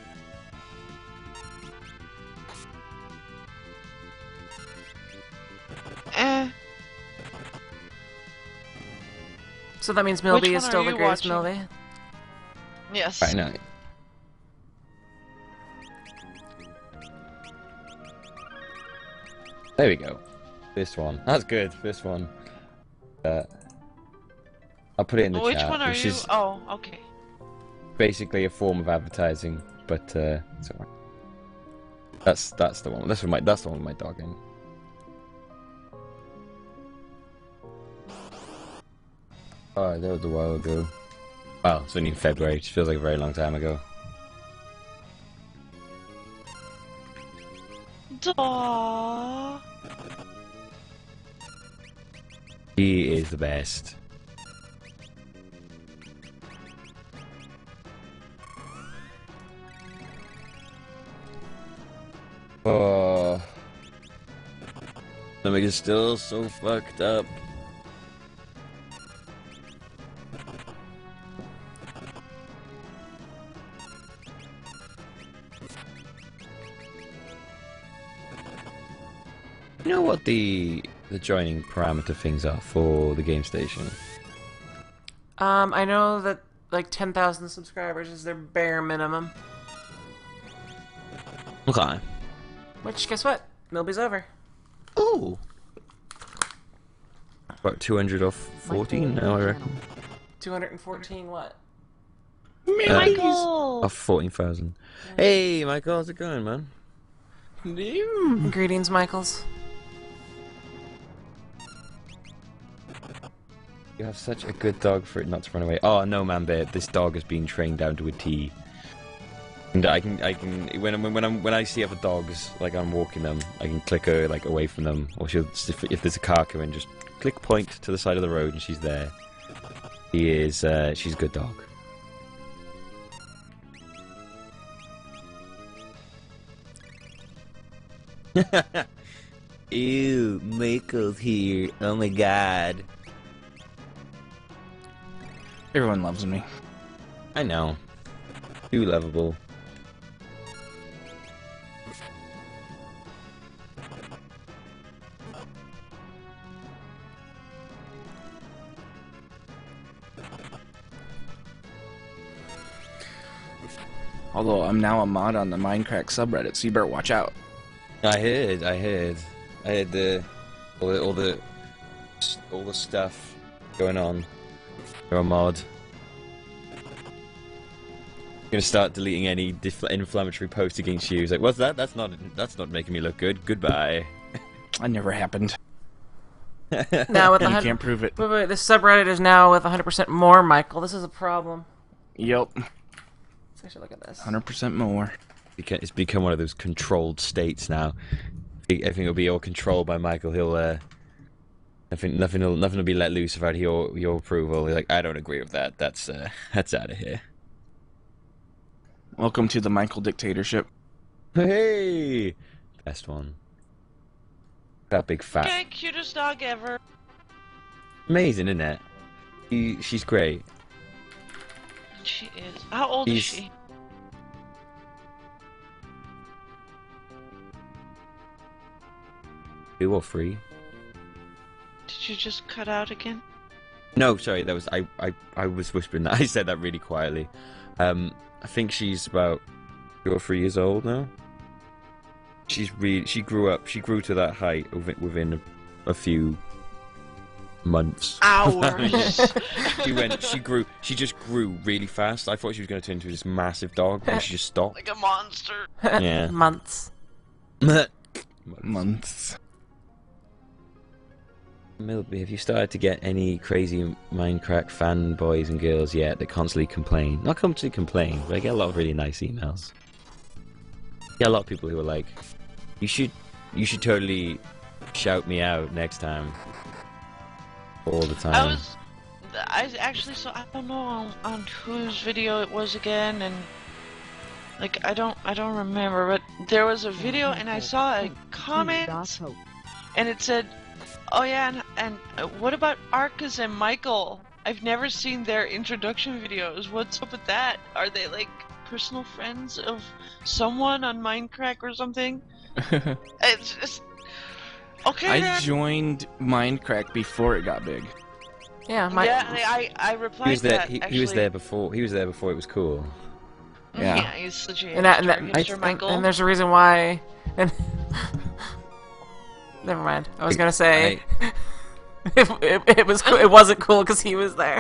So that means Milby one is are still the you greatest watching? Milby? Yes. I know. There we go. This one. That's good. This one. I'll put it in the Which chat. one are which you? is Oh, okay. basically a form of advertising, but it's alright. That's the one. That's the one with my dog in. Oh, that was a while ago. Well, it's only in February. It feels like a very long time ago. Aww. He is the best. Oh, stomach is still so fucked up. You know what the joining parameter things are for the game station? I know that like 10,000 subscribers is their bare minimum. Okay. Which, guess what? Milby's over. Oh. About 200 off 14 now, I reckon. 214 what? Michael! Off 14,000. Hey, Michael, how's it going, man? Greetings, Michaels. You have such a good dog for it not to run away. Oh no, man, babe, this dog has been trained down to a T. And I can when I see other dogs, like I'm walking them, I can click her like away from them, or she'll if there's a car coming, just click point to the side of the road and she's there. She's a good dog. Ew, Michael's here. Oh my god. Everyone loves me. I know. Too lovable. Although I'm now a mod on the Minecraft subreddit, so you better watch out. I heard all the stuff going on. You're a mod. gonna start deleting any inflammatory posts against you. He's like, what's that? That's not making me look good. Goodbye. That never happened. Now with You 100 can't prove it. Wait, this subreddit is now with 100% more, Michael. This is a problem. Yep. Let's actually look at this. 100% more. It's become one of those controlled states now. Everything will be all controlled by Michael. He'll nothing will be let loose without your approval. He's like, I don't agree with that. That's out of here. Welcome to the Michael dictatorship. Hey, best one. That big fat. Okay, cutest dog ever. Amazing, isn't it? She's great. She is. How old is she? 2 or 3. Did you just cut out again? No, sorry, that was I was whispering that. I said that really quietly. I think she's about 2 or 3 years old now. She grew to that height within a few months. Hours. She just grew really fast. I thought she was going to turn into this massive dog, but she just stopped. Like a monster. Yeah. Months. Months. Milby, have you started to get any crazy Minecraft fanboys and girls yet that constantly complain? Not constantly complain, but I get a lot of really nice emails. I get a lot of people who are like, you should totally shout me out next time. All the time. I actually saw, I don't know on whose video it was again, and like I don't remember, but there was a video and I saw a comment and it said, oh yeah, and what about Arcus and Michael? I've never seen their introduction videos. What's up with that? Are they like personal friends of someone on Minecraft or something? It's just okay. I joined Minecraft before it got big. Yeah, I replied He was there. to that, He was there before. He was there before it was cool. Yeah. He's such a and hipster, Michael. and there's a reason why. And never mind. I was gonna say it was cool, it wasn't cool because he was there.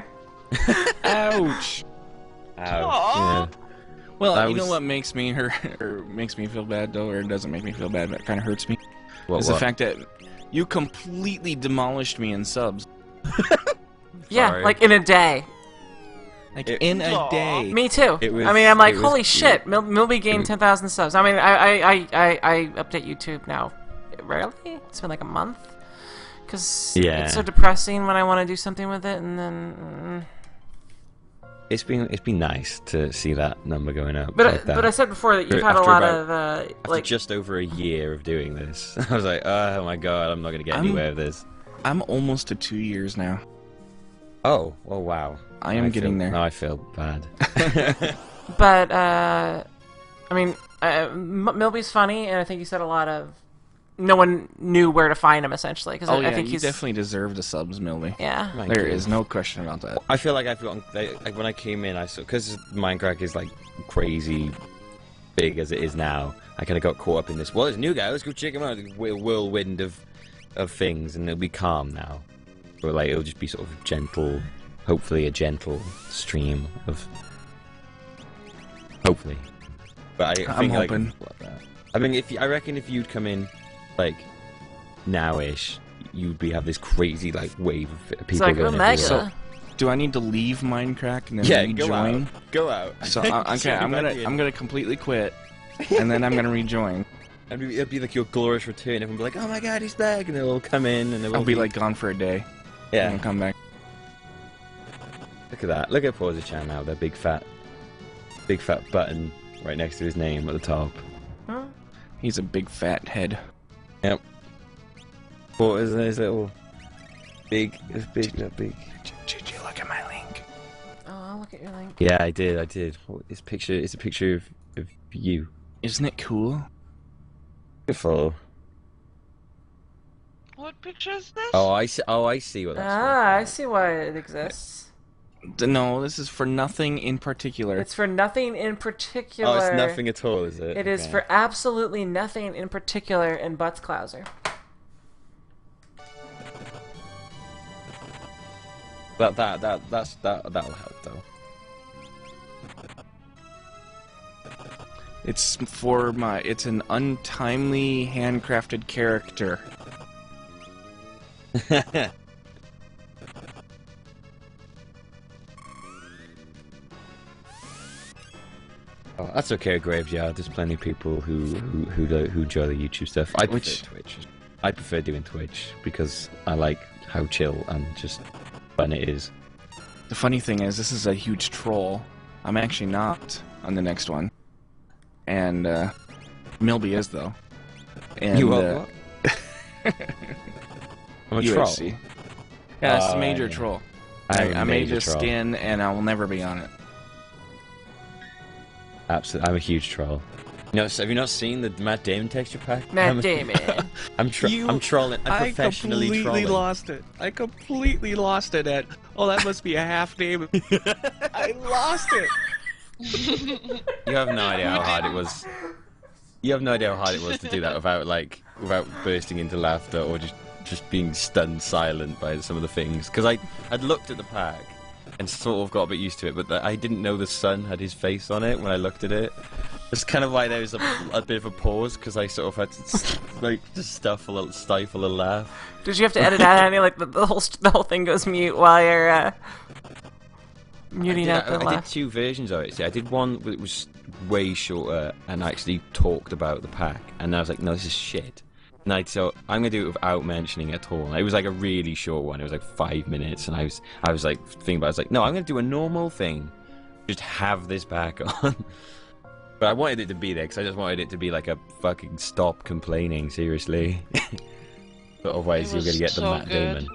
Ouch. Ouch. Yeah. Well, you know what makes me hurt, or makes me feel bad though, or doesn't make me feel bad, but it kind of hurts me. Is the fact that you completely demolished me in subs. Yeah, Sorry. like in a day. Like in a day. Me too. I mean, I'm like, holy shit, Milby gained 10,000 subs. I mean, I update YouTube now rarely. It's been like a month. Because it's so depressing when I want to do something with it, and then... It's been nice to see that number going up. But I said before that you've had a lot of after just over a year of doing this, I was like, oh my god, I'm not gonna get anywhere with this. I'm almost to 2 years now. Oh wow. I am getting there. Now I feel bad. But I mean, Milby's funny, and I think he said a lot of. No one knew where to find him essentially, because I think you definitely deserve the subs, Milby. Yeah, there is no question about that. I feel like I've gotten like when I came in, I saw because Minecraft is like crazy big as it is now. I kind of got caught up in this. Well, there's a new guy. Let's go check him out. Whirlwind of things, and it'll be calm now. Or like it'll just be sort of gentle. Hopefully, a gentle stream of. Hopefully, but I'm hoping. I reckon if you'd come in. Like now-ish, you'd have this crazy like wave of people like going Omega. everywhere. So, do I need to leave Minecraft and then rejoin? Go out. So I'm gonna completely quit, and then I'm gonna rejoin. And it'll be like your glorious return. Everyone will be like, "Oh my god, he's back!" And they'll all come in, and I'll be like gone for a day. Yeah. And come back. Look at that! Look at Forza-chan now. That big fat button right next to his name at the top. Huh? He's a big fat head. Yep. What is his little big? Did you look at my link? Oh, I'll look at your link. Yeah, I did. This picture is a picture of you. Isn't it cool? Beautiful. What picture is this? Oh, I see what that's for. I see why it exists. No, this is for nothing in particular. It's for nothing in particular. Oh, it's nothing at all, is it? It is for absolutely nothing in particular in Butts Clouser. That'll help though. It's for my. It's an untimely handcrafted character. Oh, that's okay, Graveyard. There's plenty of people who enjoy the YouTube stuff. I prefer Twitch. I prefer doing Twitch because I like how chill and just fun it is. The funny thing is, this is a huge troll. I'm actually not on the next one, and Milby is though. And, you are what? I'm a troll. UHC. Yeah, it's a major yeah. troll. I'm I a made major your troll. skin, and I will never be on it. Absolutely, I'm a huge troll. No, have you not seen the Matt Damon texture pack? Matt Damon. I'm trolling. I'm professionally I completely trolling. lost it. I completely lost it at. Oh, that must be a half Damon. I lost it. You have no idea how hard it was. You have no idea how hard it was to do that without bursting into laughter or just being stunned silent by some of the things. Because I'd looked at the pack and sort of got a bit used to it, but I didn't know the sun had his face on it when I looked at it. That's kind of why there was a bit of a pause, because I sort of had to just stifle a laugh. Did you have to edit out any like the whole thing goes mute while you're muting out the I did laugh? 2 versions of it. See, I did one that was way shorter and actually talked about the pack, and I was like, no, this is shit. And so I'm gonna do it without mentioning it at all. And it was like a really short one. It was like 5 minutes, and I was like thinking about it. I was like, no, I'm gonna do a normal thing, just have this back on. But I wanted it to be there because I just wanted it to be like a fucking stop complaining, seriously. But otherwise you're gonna get the Matt Damon.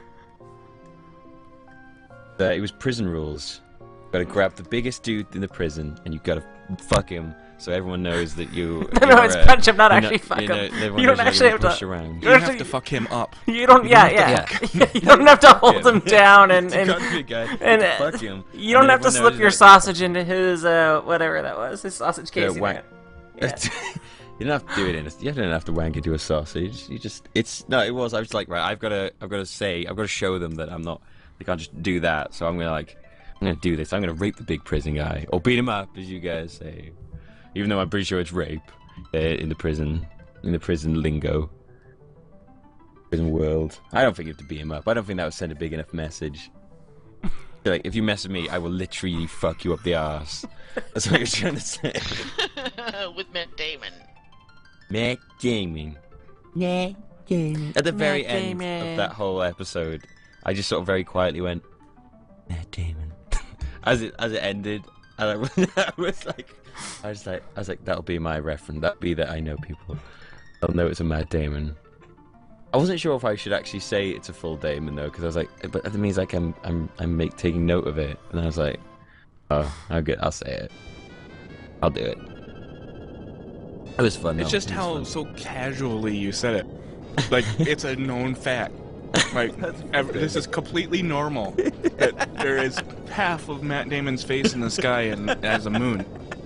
It was prison rules. You gotta grab the biggest dude in the prison and you gotta fuck him so everyone knows that you. No, it's punch him, not actually fuck him. You don't actually have push to. around. You have to fuck him up. You don't. Yeah. You don't have to hold him down and fuck him. You don't have to slip your sausage into his whatever that was, his sausage casing. Yeah. You don't have to do it you don't have to wank into a sausage. It was. I was like, right, I've got to show them that I'm not. They can't just do that. So I'm gonna do this. I'm gonna rape the big prison guy or beat him up, as you guys say. Even though I'm pretty sure it's rape in the prison lingo, prison world. I don't think you have to beat him up. I don't think that would send a big enough message. Like, if you mess with me, I will literally fuck you up the arse. That's what you're trying to say. With Matt Damon. Matt Damon. At the very end of that whole episode, I just sort of very quietly went, Matt Damon. as it ended, and I was like, that'll be my reference. That'll be that I know people. They'll know it's a Matt Damon. I wasn't sure if I should actually say it's a full Damon though, because I was like, but that means like I'm taking note of it, and I was like, oh, I'll say it. I'll do it. It was fun. It's just how so casually you said it. Like it's a known fact. Like this is completely normal that there is half of Matt Damon's face in the sky and as a moon.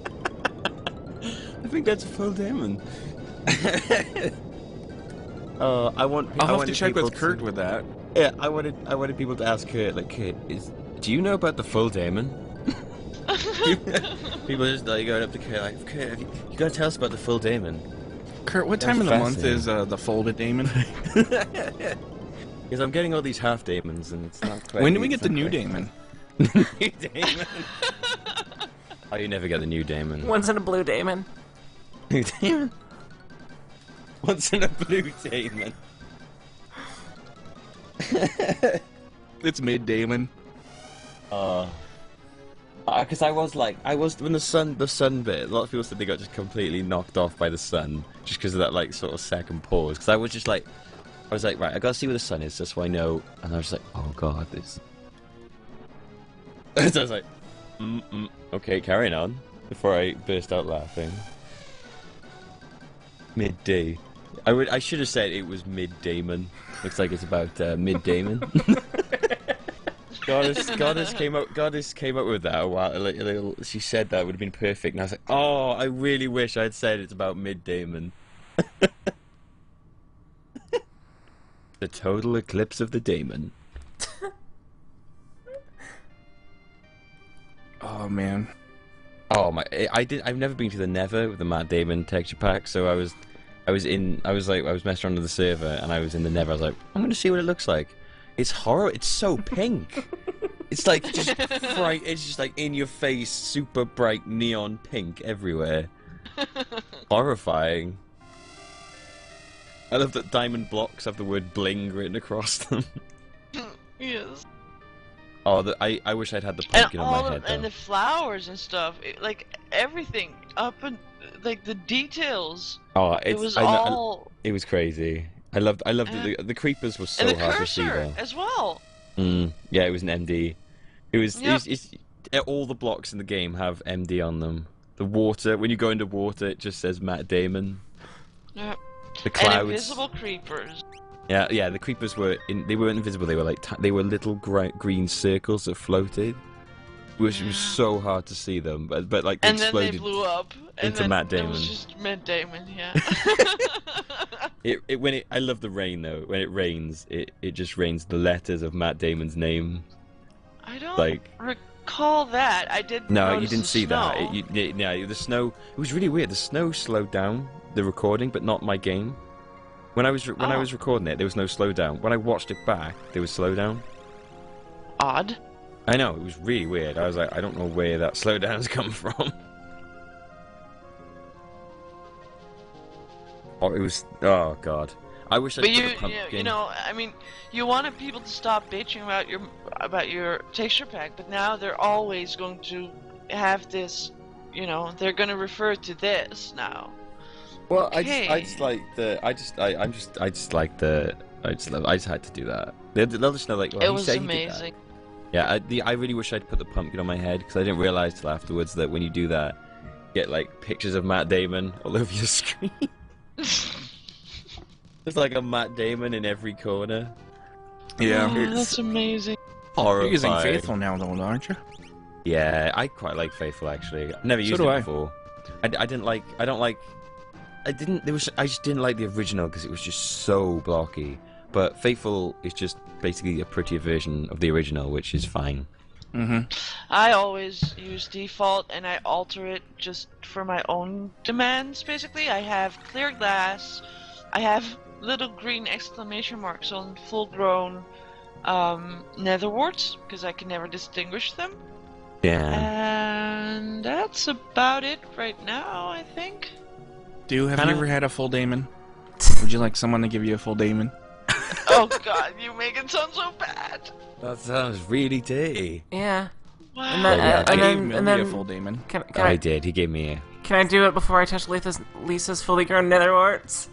I think that's a full Damon. I'll have to check with Kurt with that. Yeah, I wanted people to ask Kurt, like, Kurt, do you know about the full Damon? People just like going up to Kurt, like, Kurt, you gotta tell us about the full Damon. Kurt, what time of the month is the folded Damon? Because I'm getting all these half Damons, and it's not quite. When do we get the new Damon? New Damon. Oh, you never get the new Damon. Once in a blue Damon. New Damon. Once in a blue Damon. It's mid Damon. Because I was when the sun bit. A lot of people said they got just completely knocked off by the sun, just because of that like sort of second pause. Because I was like, right, I gotta see where the sun is, just so I know. And I was like, oh god, this. So I was like, okay, carrying on. Before I burst out laughing. Midday. I should have said it was Mid Damon. Looks like it's about Mid Damon. Goddess came up with that a while. She said that would have been perfect, and I was like, oh, I really wish I'd said it's about Mid Damon. The total eclipse of the Damon. Oh man. Oh my! I've never been to the Nether with the Matt Damon texture pack, so I was messing around with the server, and I was in the Nether. I was like, I'm gonna see what it looks like. It's horrible. It's so pink. It's like just bright. It's just like in your face, super bright neon pink everywhere. Horrifying. I love that diamond blocks have the word bling written across them. Yes. Oh, I wish I'd had the And pumpkin on all my of, head though. and the flowers and stuff, like everything up and like the details. Oh, It was I know- all it was crazy. I loved the creepers were so and the hard to see cursor though. as well. Yeah, it was an MD. It was, Yep. it's all the blocks in the game have MD on them. The water, when you go into water, it just says Matt Damon. Yep. The And clouds. invisible creepers. Yeah, the creepers they weren't invisible. They were like they were little green circles that floated, which was so hard to see them. But like they And then they exploded. blew up. And into then Matt It Damon. was just Matt Damon, yeah. I love the rain though. When it rains, it just rains the letters of Matt Damon's name. I don't Like- recall that. I did. No, you notice didn't the see that. snow. The snow. It was really weird. The snow slowed down the recording, but not my game. When I was Oh. recording it, there was no slowdown. When I watched it back, there was slowdown. Odd. I know, it was really weird. I was like, I don't know where that slowdown's come from. Oh god. I wish I'd But put you, a pumpkin. you know, I mean, you wanted people to stop bitching about your texture pack, but now they're always going to have this. You know, they're going to refer to this now. Well, Okay. I just like the. I just like the. I just had to do that. They'll just know, like, well, It he was said he did that. amazing. Yeah, I really wish I'd put the pumpkin on my head because I didn't realize till afterwards that when you do that, you get like pictures of Matt Damon all over your screen. There's like a Matt Damon in every corner. Yeah. Oh, that's amazing. Horrifying. You're using Faithful now, though, aren't you? Yeah, I quite like Faithful actually. I've never used do it I. before. I didn't like. I don't like. I didn't. I just didn't like the original because it was just so blocky. But Faithful is just basically a prettier version of the original, which is fine. I always use default and I alter it just for my own demands, basically. I have clear glass, I have little green exclamation marks on full-grown netherwarts, because I can never distinguish them. Yeah. And that's about it right now, I think. Have you Kinda- ever had a full Damon? Would you like someone to give you a full Damon? Oh god, you make it sound so bad. That sounds really dirty. Yeah. Wow. And then, Yeah, and I then, gave and Millie then a full Damon. can I I did. He gave me a. can I do it before I touch Lisa's fully grown netherwarts?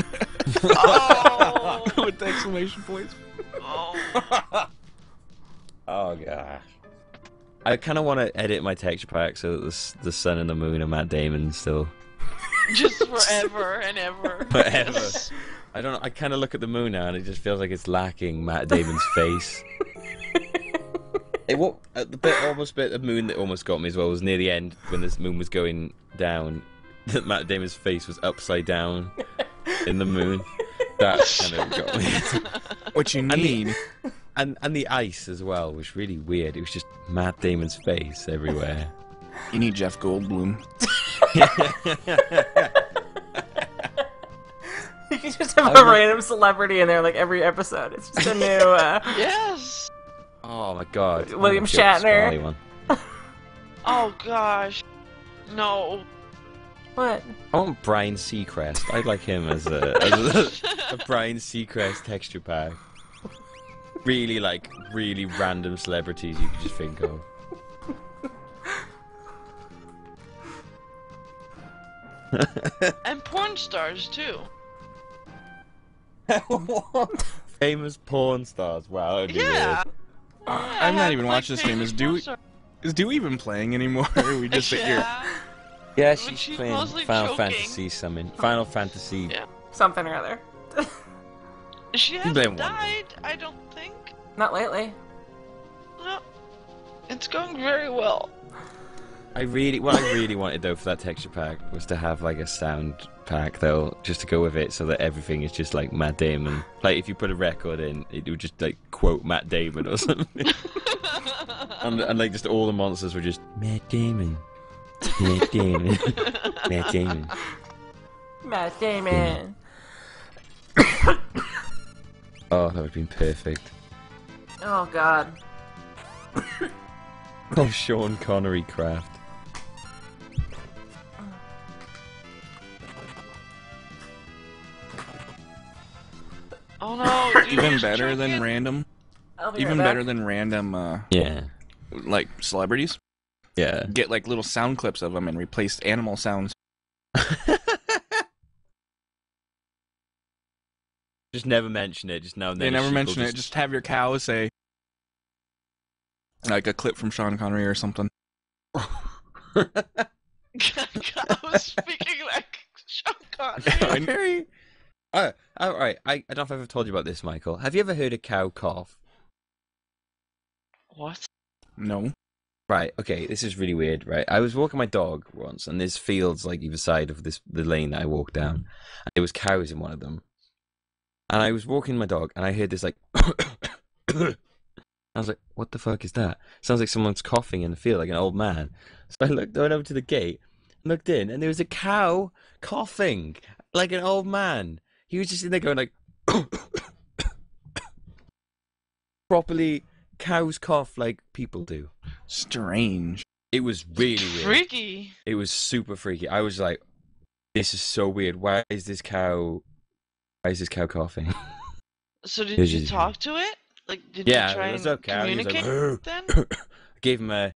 Oh, With the exclamation points. oh. Oh gosh. I kind of want to edit my texture pack so that the sun and the moon and Matt Damon still Just forever and ever. forever. I don't know. I kind of look at the moon now and it just feels like it's lacking Matt Damon's face. The bit of moon that almost got me as well was near the end when this moon was going down. That Matt Damon's face was upside down in the moon. That kind of got me. What you need. And the ice as well was really weird. It was just Matt Damon's face everywhere. You need Jeff Goldblum. You can just have a random celebrity in there like every episode. It's just a new. Yes. Oh my god. William I'm gonna go with the Shatner. Smiley one. Oh gosh. No. What? I want Brian Seacrest. I'd like him as a Brian Seacrest texture pack. Really random celebrities you could just think of. And porn stars too. Famous porn stars. Wow, that would be Yeah. weird. I'm not even watching this game. Is Dewey even playing anymore? Or we just sit here. Yeah, When she's she's playing mostly Final choking. Fantasy something. Final Fantasy. Yeah. Something or other. She Blame hasn't one. died, I don't think. Not lately. No. It's going very well. What I really wanted though for that texture pack was to have like a sound pack though, just to go with it, so that everything is just like Matt Damon. Like if you put a record in, it would just like quote Matt Damon or something. and like just all the monsters were just Matt Damon. Matt Damon. Matt Damon. Matt Damon. Oh, that would have been perfect. Oh God. Oh, Sean Connery Craft. Oh no! Even better than random. I'll be Even right better back. than random, Yeah. like celebrities. Yeah. Get like little sound clips of them and replace animal sounds. Just never mention it. Just now and then. They a never sheep will mention it. Just have your cow say, like a clip from Sean Connery or something. I was speaking like Sean Connery. Very. All right. I don't know if I've ever told you about this, Michael. Have you ever heard a cow cough? What? No. Right. Okay. This is really weird. Right. I was walking my dog once, and there's fields like either side of the lane that I walked down, and there was cows in one of them. And I was walking my dog, and I heard this like. I was like, "What the fuck is that?" Sounds like someone's coughing in the field, like an old man. So I went over to the gate, looked in, and there was a cow coughing like an old man. He was just in there going like, properly. Cows cough like people do. Strange. It was really weird. Freaky. It was super freaky. I was like, "This is so weird. Why is this cow coughing?" So did Did you you- talk to it? Like, did Yeah, you try what's and up, cow? He was like, communicate "Arr." then? I gave him a